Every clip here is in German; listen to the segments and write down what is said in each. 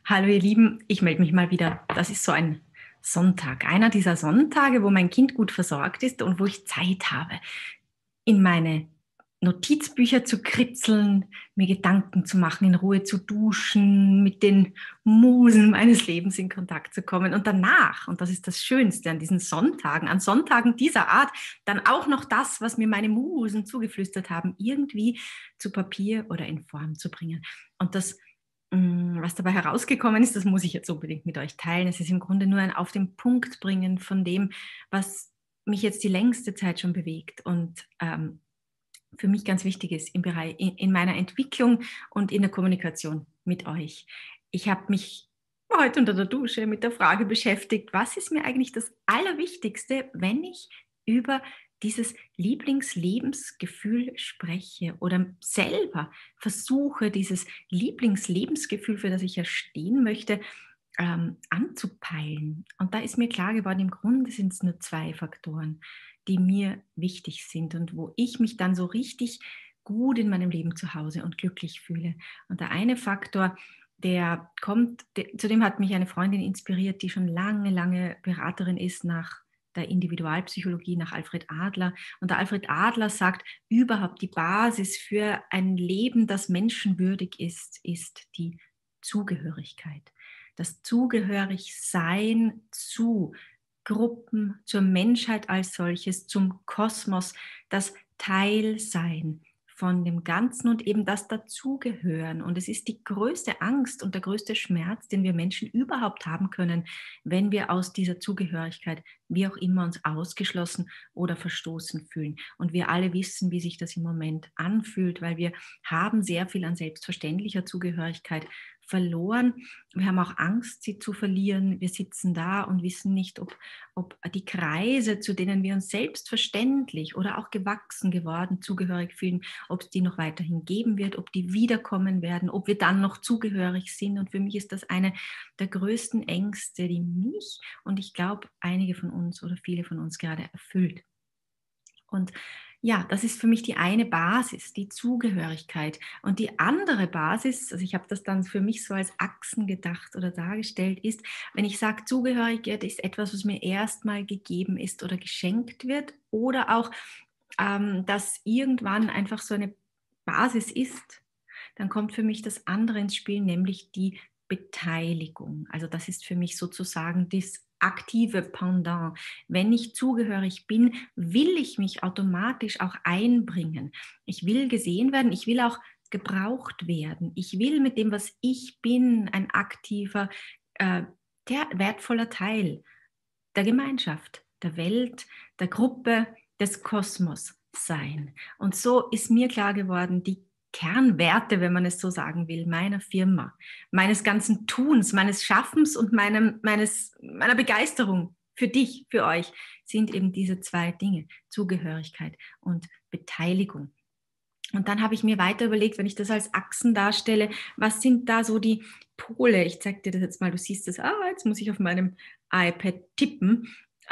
Hallo ihr Lieben, ich melde mich mal wieder. Das ist so ein Sonntag, einer dieser Sonntage, wo mein Kind gut versorgt ist und wo ich Zeit habe, in meine Notizbücher zu kritzeln, mir Gedanken zu machen, in Ruhe zu duschen, mit den Musen meines Lebens in Kontakt zu kommen und danach, und das ist das Schönste an diesen Sonntagen, an Sonntagen dieser Art, dann auch noch das, was mir meine Musen zugeflüstert haben, irgendwie zu Papier oder in Form zu bringen. Und das was dabei herausgekommen ist, das muss ich jetzt unbedingt mit euch teilen. Es ist im Grunde nur ein Auf den Punkt bringen von dem, was mich jetzt die längste Zeit schon bewegt und für mich ganz wichtig ist in meiner Entwicklung und in der Kommunikation mit euch. Ich habe mich heute unter der Dusche mit der Frage beschäftigt, was ist mir eigentlich das Allerwichtigste, wenn ich über dieses Lieblingslebensgefühl spreche oder selber versuche, dieses Lieblingslebensgefühl, für das ich ja stehen möchte, anzupeilen. Und da ist mir klar geworden, im Grunde sind es nur zwei Faktoren, die mir wichtig sind und wo ich mich dann so richtig gut in meinem Leben zu Hause und glücklich fühle. Und der eine Faktor, zudem hat mich eine Freundin inspiriert, die schon lange, lange Beraterin ist nach der Individualpsychologie, nach Alfred Adler. Und der Alfred Adler sagt, überhaupt die Basis für ein Leben, das menschenwürdig ist, ist die Zugehörigkeit. Das Zugehörigsein zu Gruppen, zur Menschheit als solches, zum Kosmos, das Teilsein von dem Ganzen und eben das Dazugehören. Und es ist die größte Angst und der größte Schmerz, den wir Menschen überhaupt haben können, wenn wir aus dieser Zugehörigkeit, wie auch immer, uns ausgeschlossen oder verstoßen fühlen. Und wir alle wissen, wie sich das im Moment anfühlt, weil wir haben sehr viel an selbstverständlicher Zugehörigkeit verloren. Wir haben auch Angst, sie zu verlieren. Wir sitzen da und wissen nicht, ob die Kreise, zu denen wir uns selbstverständlich oder auch gewachsen geworden zugehörig fühlen, ob es die noch weiterhin geben wird, ob die wiederkommen werden, ob wir dann noch zugehörig sind. Und für mich ist das eine der größten Ängste, die mich und ich glaube einige von uns oder viele von uns gerade erfüllt. Und ja, das ist für mich die eine Basis, die Zugehörigkeit. Und die andere Basis, also ich habe das dann für mich so als Achsen gedacht oder dargestellt, ist, wenn ich sage, Zugehörigkeit ist etwas, was mir erstmal gegeben ist oder geschenkt wird oder auch, dass irgendwann einfach so eine Basis ist, dann kommt für mich das andere ins Spiel, nämlich die Beteiligung. Also das ist für mich sozusagen das aktive Pendant. Wenn ich zugehörig bin, will ich mich automatisch auch einbringen. Ich will gesehen werden, ich will auch gebraucht werden. Ich will mit dem, was ich bin, ein aktiver, wertvoller Teil der Gemeinschaft, der Welt, der Gruppe, des Kosmos sein. Und so ist mir klar geworden, die Kernwerte, wenn man es so sagen will, meiner Firma, meines ganzen Tuns, meines Schaffens und meiner Begeisterung für dich, für euch, sind eben diese zwei Dinge, Zugehörigkeit und Beteiligung. Und dann habe ich mir weiter überlegt, wenn ich das als Achsen darstelle, was sind da so die Pole? Ich zeige dir das jetzt mal, du siehst das, jetzt muss ich auf meinem iPad tippen.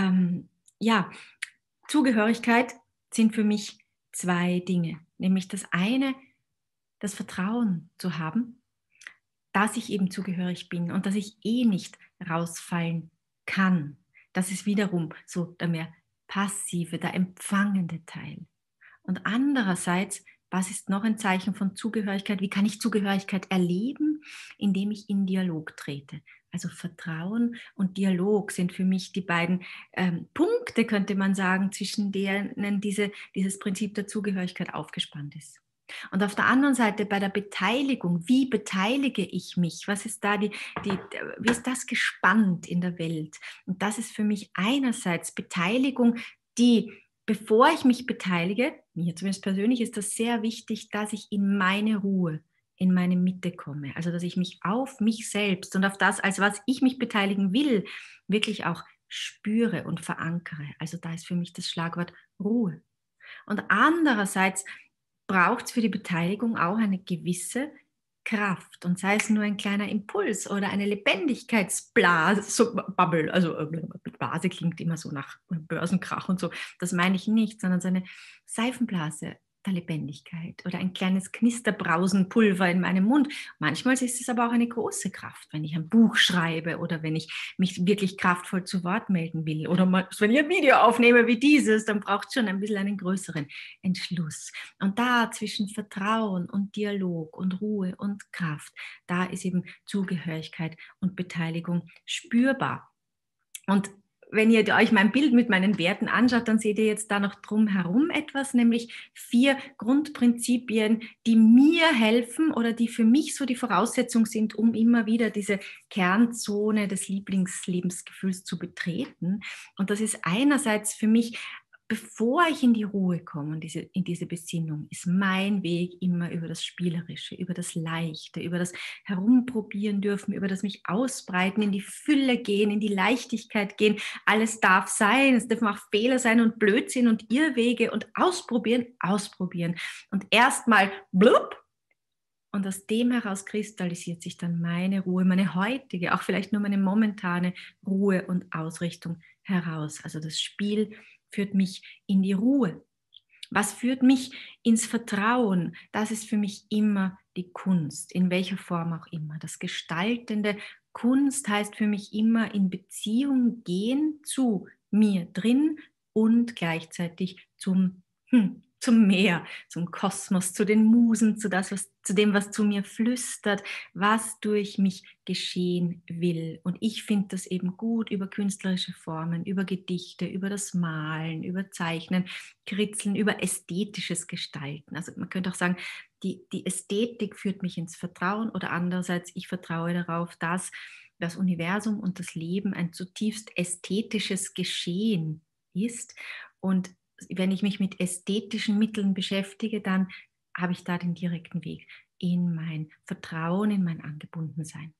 Ja, Zugehörigkeit sind für mich zwei Dinge. Nämlich das eine, das Vertrauen zu haben, dass ich eben zugehörig bin und dass ich nicht rausfallen kann. Das ist wiederum so der mehr passive, der empfangende Teil. Und andererseits, was ist noch ein Zeichen von Zugehörigkeit? Wie kann ich Zugehörigkeit erleben? Indem ich in Dialog trete. Also Vertrauen und Dialog sind für mich die beiden Punkte, könnte man sagen, zwischen denen dieses Prinzip der Zugehörigkeit aufgespannt ist. Und auf der anderen Seite bei der Beteiligung, wie beteilige ich mich? Was ist da wie ist das gespannt in der Welt? Und das ist für mich einerseits Beteiligung, die, bevor ich mich beteilige, mir zumindest persönlich ist das sehr wichtig, dass ich in meine Ruhe, in meine Mitte komme. Also dass ich mich auf mich selbst und auf das, als was ich mich beteiligen will, wirklich auch spüre und verankere. Also da ist für mich das Schlagwort Ruhe. Und andererseits braucht es für die Beteiligung auch eine gewisse Kraft und sei es nur ein kleiner Impuls oder eine Lebendigkeitsblase, so Bubble, also Blase klingt immer so nach Börsenkrach und so, das meine ich nicht, sondern so eine Seifenblase, der Lebendigkeit oder ein kleines Knisterbrausenpulver in meinem Mund. Manchmal ist es aber auch eine große Kraft, wenn ich ein Buch schreibe oder wenn ich mich wirklich kraftvoll zu Wort melden will oder mal, wenn ich ein Video aufnehme wie dieses, dann braucht es schon ein bisschen einen größeren Entschluss. Und da zwischen Vertrauen und Dialog und Ruhe und Kraft, da ist eben Zugehörigkeit und Beteiligung spürbar. Und wenn ihr euch mein Bild mit meinen Werten anschaut, dann seht ihr jetzt da noch drumherum etwas, nämlich 4 Grundprinzipien, die mir helfen oder die für mich so die Voraussetzung sind, um immer wieder diese Kernzone des Lieblingslebensgefühls zu betreten. Und das ist einerseits für mich, bevor ich in die Ruhe komme und in diese Besinnung, ist mein Weg immer über das Spielerische, über das Leichte, über das Herumprobieren dürfen, über das mich ausbreiten, in die Fülle gehen, in die Leichtigkeit gehen. Alles darf sein, es dürfen auch Fehler sein und Blödsinn und Irrwege und ausprobieren, ausprobieren. Und erstmal blub, und aus dem heraus kristallisiert sich dann meine Ruhe, meine heutige, auch vielleicht nur meine momentane Ruhe und Ausrichtung heraus. Also das Spiel führt mich in die Ruhe. Was führt mich ins Vertrauen? Das ist für mich immer die Kunst, in welcher Form auch immer. Das Gestaltende Kunst heißt für mich immer in Beziehung gehen zu mir drin und gleichzeitig zum Meer, zum Kosmos, zu den Musen, zu dem, was zu mir flüstert, was durch mich geschehen will. Und ich finde das eben gut über künstlerische Formen, über Gedichte, über das Malen, über Zeichnen, Kritzeln, über ästhetisches Gestalten. Also man könnte auch sagen, die Ästhetik führt mich ins Vertrauen oder andererseits, ich vertraue darauf, dass das Universum und das Leben ein zutiefst ästhetisches Geschehen ist. Und wenn ich mich mit ästhetischen Mitteln beschäftige, dann habe ich da den direkten Weg in mein Vertrauen, in mein Angebundensein.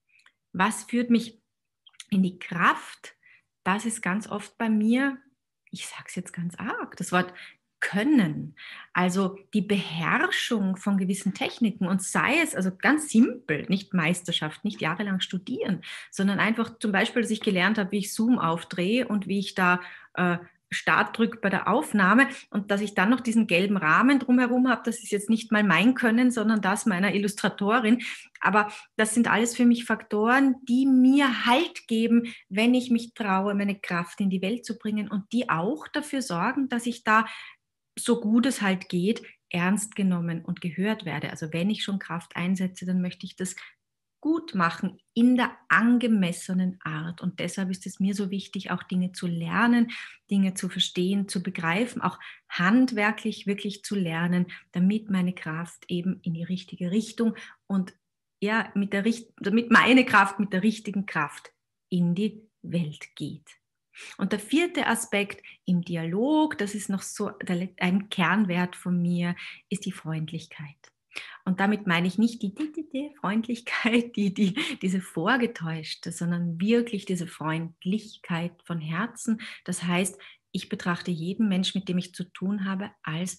Was führt mich in die Kraft? Das ist ganz oft bei mir, ich sage es jetzt ganz arg, das Wort Können. Also die Beherrschung von gewissen Techniken und sei es also ganz simpel, nicht Meisterschaft, nicht jahrelang studieren, sondern einfach zum Beispiel, dass ich gelernt habe, wie ich Zoom aufdrehe und wie ich da Start drücke bei der Aufnahme und dass ich dann noch diesen gelben Rahmen drumherum habe, das ist jetzt nicht mal mein Können, sondern das meiner Illustratorin. Aber das sind alles für mich Faktoren, die mir Halt geben, wenn ich mich traue, meine Kraft in die Welt zu bringen und die auch dafür sorgen, dass ich da, so gut es halt geht, ernst genommen und gehört werde. Also wenn ich schon Kraft einsetze, dann möchte ich das gut machen in der angemessenen Art. Und deshalb ist es mir so wichtig, auch Dinge zu lernen, Dinge zu verstehen, zu begreifen, auch handwerklich wirklich zu lernen, damit meine Kraft eben in die richtige Richtung und ja, damit meine Kraft mit der richtigen Kraft in die Welt geht. Und der 4. Aspekt im Dialog, das ist noch so ein Kernwert von mir, ist die Freundlichkeit. Und damit meine ich nicht die Freundlichkeit, diese vorgetäuschte, sondern wirklich diese Freundlichkeit von Herzen. Das heißt, ich betrachte jeden Menschen, mit dem ich zu tun habe,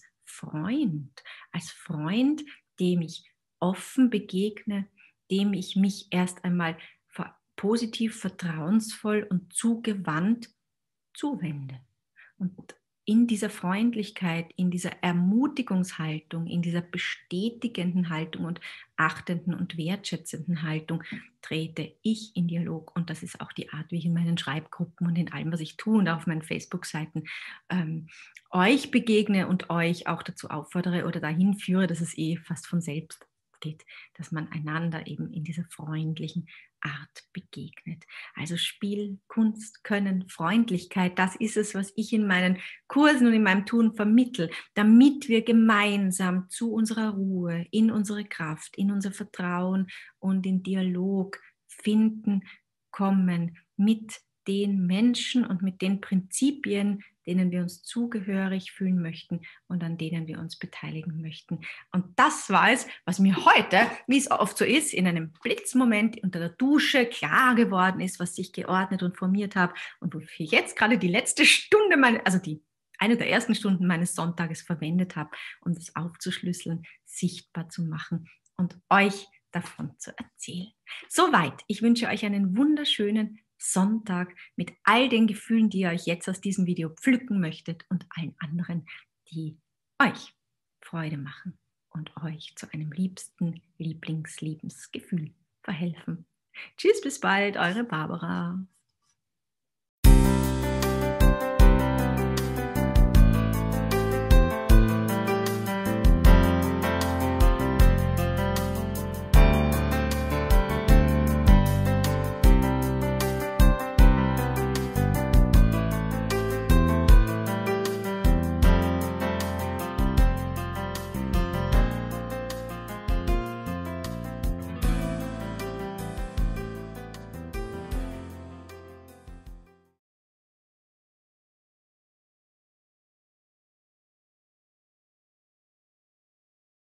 als Freund, dem ich offen begegne, dem ich mich erst einmal positiv, vertrauensvoll und zugewandt zuwende. Und in dieser Freundlichkeit, in dieser Ermutigungshaltung, in dieser bestätigenden Haltung und achtenden und wertschätzenden Haltung trete ich in Dialog. Und das ist auch die Art, wie ich in meinen Schreibgruppen und in allem, was ich tue und auf meinen Facebook-Seiten euch begegne und euch auch dazu auffordere oder dahin führe, dass es fast von selbst geht, dass man einander eben in dieser freundlichen Art begegnet. Also Spiel, Kunst, Können, Freundlichkeit, das ist es, was ich in meinen Kursen und in meinem Tun vermittle, damit wir gemeinsam zu unserer Ruhe, in unsere Kraft, in unser Vertrauen und in Dialog finden, kommen mit den Menschen und mit den Prinzipien, denen wir uns zugehörig fühlen möchten und an denen wir uns beteiligen möchten. Und das war es, was mir heute, wie es oft so ist, in einem Blitzmoment unter der Dusche klar geworden ist, was ich geordnet und formiert habe und wofür ich jetzt gerade die letzte Stunde, eine der ersten Stunden meines Sonntages verwendet habe, um das aufzuschlüsseln, sichtbar zu machen und euch davon zu erzählen. Soweit. Ich wünsche euch einen wunderschönen Sonntag mit all den Gefühlen, die ihr euch jetzt aus diesem Video pflücken möchtet und allen anderen, die euch Freude machen und euch zu einem liebsten Lieblingslebensgefühl verhelfen. Tschüss, bis bald, eure Barbara.